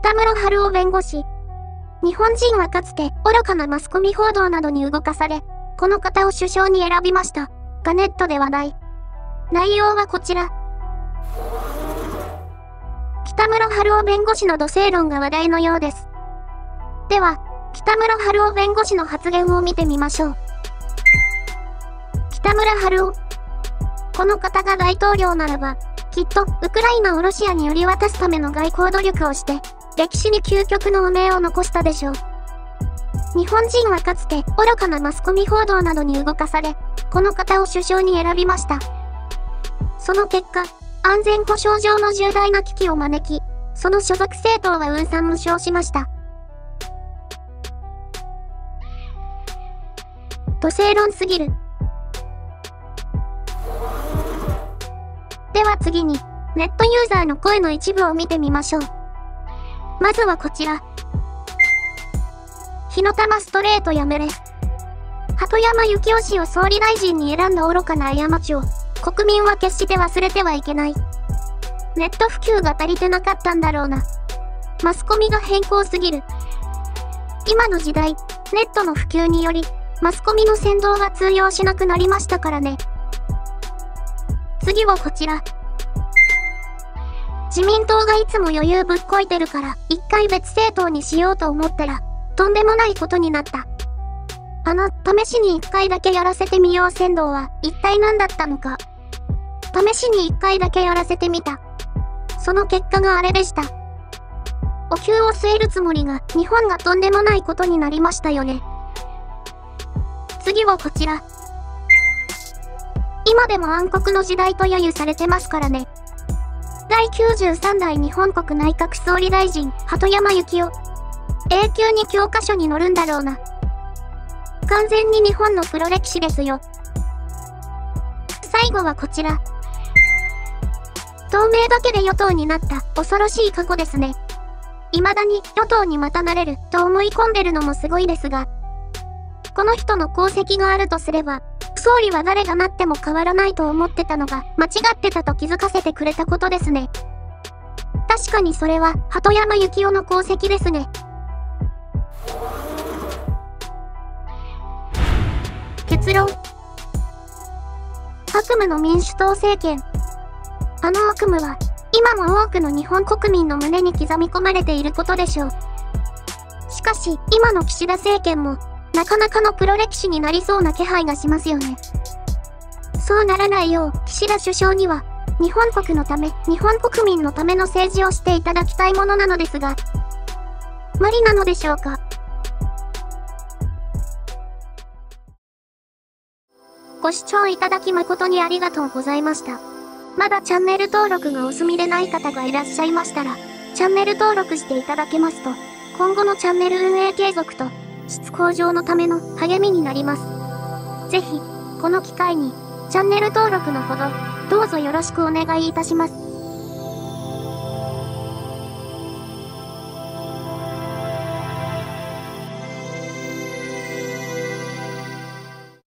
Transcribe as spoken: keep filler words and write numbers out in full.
北村春夫弁護士。日本人はかつて愚かなマスコミ報道などに動かされ、この方を首相に選びました。がネットで話題。内容はこちら。北村春夫弁護士の土星論が話題のようです。では、北村春夫弁護士の発言を見てみましょう。北村春夫。この方が大統領ならば、きっとウクライナをロシアに売り渡すための外交努力をして、歴史に究極の汚名を残したでしょう。日本人はかつて愚かなマスコミ報道などに動かされ、この方を首相に選びました。その結果、安全保障上の重大な危機を招き、その所属政党は雲散無償しました。土星論すぎる。では次に、ネットユーザーの声の一部を見てみましょう。まずはこちら。火の玉ストレートやめれ。鳩山幸夫氏を総理大臣に選んだ愚かな過ちを、国民は決して忘れてはいけない。ネット普及が足りてなかったんだろうな。マスコミが偏向すぎる。今の時代、ネットの普及により、マスコミの先導が通用しなくなりましたからね。次はこちら。自民党がいつも余裕ぶっこいてるから、一回別政党にしようと思ったら、とんでもないことになった。あの、試しに一回だけやらせてみよう先導は、一体何だったのか。試しに一回だけやらせてみた。その結果があれでした。お灸を据えるつもりが、日本がとんでもないことになりましたよね。次はこちら。今でも暗黒の時代と揶揄されてますからね。だいきゅうじゅうさんだい日本国内閣総理大臣、鳩山幸夫。永久に教科書に載るんだろうな。完全に日本の黒歴史ですよ。最後はこちら。透明だけで与党になった恐ろしい過去ですね。未だに与党にまたなれると思い込んでるのもすごいですが、この人の功績があるとすれば、総理は誰がなっても変わらないと思ってたのが間違ってたと気づかせてくれたことですね。確かにそれは鳩山幸夫の功績ですね。結論。悪夢の民主党政権。あの悪夢は今も多くの日本国民の胸に刻み込まれていることでしょう。しかし今の岸田政権もなかなかの黒歴史になりそうな気配がしますよね。そうならないよう、岸田首相には、日本国のため、日本国民のための政治をしていただきたいものなのですが、無理なのでしょうか。ご視聴いただき誠にありがとうございました。まだチャンネル登録がお済みでない方がいらっしゃいましたら、チャンネル登録していただけますと、今後のチャンネル運営継続と、質向上のための励みになります。ぜひ、この機会に、チャンネル登録のほど、どうぞよろしくお願いいたします。